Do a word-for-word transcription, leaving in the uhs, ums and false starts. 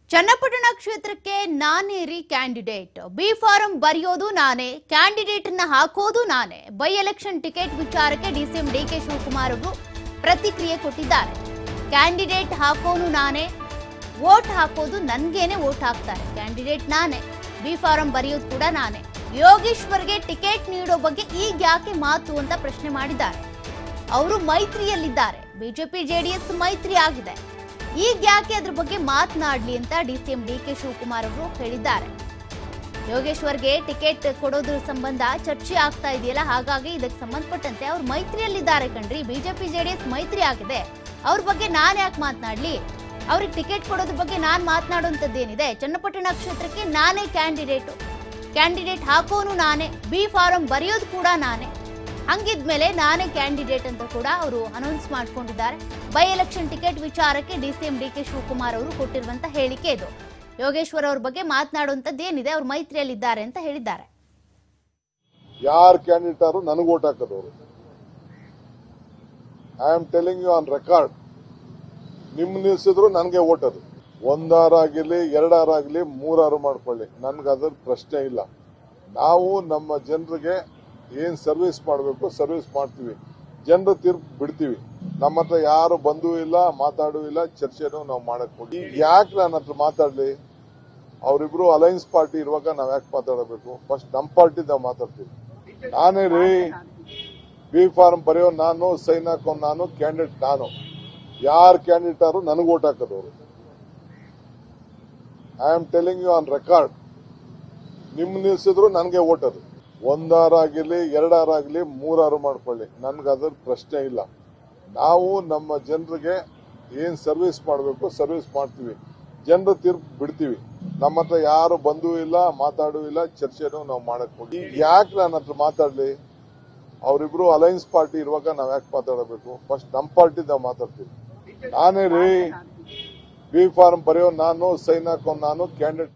ಚನ್ನಪಟ್ಟಣ ಕ್ಷೇತ್ರಕ್ಕೆ ನಾನೇ ರೀ ಕ್ಯಾಂಡಿಡೇಟ್ ಬಿ ಫಾರಂ ಬರೆಯೋದು ನಾನೇ ಕ್ಯಾಂಡಿಡೇಟ್ ಅನ್ನು ಹಾಕೋದು ನಾನೇ ಬೈ ಎಲೆಕ್ಷನ್ ಟಿಕೆಟ್ ವಿಚಾರಕ್ಕೆ ಡಿಸಿಎಂ ಡಿಕೆ ಶಿವಕುಮಾರ್ ಅವರು ಪ್ರತಿಕ್ರಿಯೆ ಕೊಟ್ಟಿದ್ದಾರೆ. ಕ್ಯಾಂಡಿಡೇಟ್ ಹಾಕೋನು ನಾನೇ, ವೋಟ್ ಹಾಕೋದು ನನಗೇನೆ ವೋಟ್ ಹಾಕ್ತಾರೆ. ಕ್ಯಾಂಡಿಡೇಟ್ ನಾನೇ, ಬಿ ಫಾರಂ ಬರೆಯೋದು ಕೂಡ ನಾನೇ. ಯೋಗೇಶ್ವರ್ಗೆ ಟಿಕೆಟ್ ನೀಡೋ ಬಗ್ಗೆ ಈಗ ಯಾಕೆ ಮಾತು ಅಂತ ಪ್ರಶ್ನೆ ಮಾಡಿದ್ದಾರೆ. ಅವರು ಮೈತ್ರಿಯಲ್ಲಿದ್ದಾರೆ, ಬಿಜೆಪಿ ಜೆಡಿಎಸ್ ಮೈತ್ರಿ ಆಗಿದೆ, ಈಗ ಯಾಕೆ ಅದ್ರ ಬಗ್ಗೆ ಮಾತನಾಡಲಿ ಅಂತ ಡಿಸಿಎಂ ಡಿಕೆ ಶಿವಕುಮಾರ್ ಅವರು ಹೇಳಿದ್ದಾರೆ. ಯೋಗೇಶ್ವರ್ಗೆ ಟಿಕೆಟ್ ಕೊಡೋದ್ರ ಸಂಬಂಧ ಚರ್ಚೆ ಆಗ್ತಾ ಇದೆಯಲ್ಲ, ಹಾಗಾಗಿ ಇದಕ್ಕೆ ಸಂಬಂಧಪಟ್ಟಂತೆ ಅವ್ರು ಮೈತ್ರಿಯಲ್ಲಿದ್ದಾರೆ ಕಣ್ರಿ. ಬಿಜೆಪಿ ಜೆಡಿಎಸ್ ಮೈತ್ರಿ ಆಗಿದೆ, ಅವ್ರ ಬಗ್ಗೆ ನಾನ್ ಯಾಕೆ ಮಾತನಾಡ್ಲಿ? ಅವ್ರಿಗೆ ಟಿಕೆಟ್ ಕೊಡೋದ್ರ ಬಗ್ಗೆ ನಾನ್ ಮಾತನಾಡುವಂಥದ್ದೇನಿದೆ? ಚನ್ನಪಟ್ಟಣ ಕ್ಷೇತ್ರಕ್ಕೆ ನಾನೇ ಕ್ಯಾಂಡಿಡೇಟು, ಕ್ಯಾಂಡಿಡೇಟ್ ಹಾಕೋನು ನಾನೇ, ಬಿ ಫಾರಂ ಬರೆಯೋದು ಕೂಡ ನಾನೇ, ಹಂಗಿದ್ಮೇಲೆ ನಾನೇ ಕ್ಯಾಂಡಿಡೇಟ್ ಅಂತ ಕೂಡ ಅವರು ಅನೌನ್ಸ್ ಮಾಡ್ಕೊಂಡಿದ್ದಾರೆ. ಬೈ ಎಲೆಕ್ಷನ್ ಟಿಕೆಟ್ ವಿಚಾರಕ್ಕೆ ಡಿಸಿಎಂ ಡಿಕೆ ಶಿವಕುಮಾರ್ ಅವರು ಕೊಟ್ಟಿರುವಂತ ಹೇಳಿಕೆ ಇದು. ಯೋಗೇಶ್ವರ್ ಅವ್ರ ಬಗ್ಗೆ ಮಾತನಾಡುವಂತದ್ದು ಏನಿದೆ, ಅವ್ರು ಮೈತ್ರಿಯಲ್ಲಿದ್ದಾರೆ ಅಂತ ಹೇಳಿದ್ದಾರೆ. ಯಾರ್ ಕ್ಯಾಂಡಿಡೇಟ್ ಆರು ನನಗೆ ವೋಟ್ ಹಾಕೋದವರು. I am telling you on record. ನಿಮ್ ನಿಲ್ಸಿದ್ರು ನನಗೆ ವೋಟ್ ಅದು. ಒಂದಾರಾಗಿರ್ಲಿ, ಎರಡಾರಾಗ್ಲಿ, ಮೂರಾರು ಮಾಡ್ಕೊಳ್ಳಿ, ನನ್ಗೆ ಅದ್ರ ಪ್ರಶ್ನೆ ಇಲ್ಲ. ನಾವು ನಮ್ಮ ಜನರಿಗೆ ಏನ್ ಸರ್ವಿಸ್ ಮಾಡಬೇಕು ಸರ್ವಿಸ್ ಮಾಡ್ತೀವಿ, ಜನರ ತೀರ್ಪು ಬಿಡ್ತೀವಿ. ನಮ್ಮ ಹತ್ರ ಯಾರು ಬಂದೂ ಇಲ್ಲ, ಮಾತಾಡೂ ಇಲ್ಲ, ಚರ್ಚೆನೂ ನಾವು ಮಾಡಕ್ ಹೋಗಿ. ಯಾಕೆ ನನ್ನ ಹತ್ರ ಮಾತಾಡ್ಲಿ? ಅವರಿಬ್ರು ಅಲೈನ್ಸ್ ಪಾರ್ಟಿ ಇರುವಾಗ ನಾವ್ ಯಾಕೆ ಮಾತಾಡಬೇಕು? ಫಸ್ಟ್ ನಮ್ಮ ಪಾರ್ಟಿ ನಾವು ಮಾತಾಡ್ತೀವಿ. ನಾನೇ ರೀ ಬಿ ಫಾರ್ಮ್ ಬರೆಯೋ ನಾನು, ಸೈನ್ ಹಾಕೋ ನಾನು, ಕ್ಯಾಂಡಿಡೇಟ್ ನಾನು. ಯಾರ್ ಕ್ಯಾಂಡಿಡೇಟ್ ಆರು ನನಗೆ ವೋಟ್ ಹಾಕೋದವರು. I am telling you on record. ನಿಮ್ ನಿಲ್ಸಿದ್ರು ನನಗೆ ವೋಟ್ ಅದು. ಒಂದಾರಾಗಿರ್ಲಿ, ಎರಡಾರಾಗ್ಲಿ, ಮೂರಾರು ಮಾಡ್ಕೊಳ್ಳಿ, ನನ್ಗೆ ಅದ್ರ ಪ್ರಶ್ನೆ ಇಲ್ಲ. ನಾವು ನಮ್ಮ ಜನರಿಗೆ ಏನ್ ಸರ್ವಿಸ್ ಮಾಡಬೇಕು ಸರ್ವಿಸ್ ಮಾಡ್ತೀವಿ, ಜನರ ತೀರ್ಪು ಬಿಡ್ತೀವಿ. ನಮ್ಮ ಹತ್ರ ಯಾರು ಬಂದೂ ಇಲ್ಲ, ಮಾತಾಡೂ ಇಲ್ಲ, ಚರ್ಚೆನೂ ನಾವು ಮಾಡಕ್ ಹೋಗಿ. ಯಾಕೆ ನನ್ನ ಹತ್ರ ಮಾತಾಡ್ಲಿ? ಅವರಿಬ್ರು ಅಲೈನ್ಸ್ ಪಾರ್ಟಿ ಇರುವಾಗ ನಾವ್ ಯಾಕೆ ಮಾತಾಡಬೇಕು? ಫಸ್ಟ್ ನಮ್ಮ ಪಾರ್ಟಿ ನಾವು ಮಾತಾಡ್ತೀವಿ. ನಾನೇ ರೀ ಬಿ ಫಾರ್ಮ್ ಬರೆಯೋ ನಾನು, ಸೈನ್ ಹಾಕೋ ನಾನು, ಕ್ಯಾಂಡಿಡೇಟ್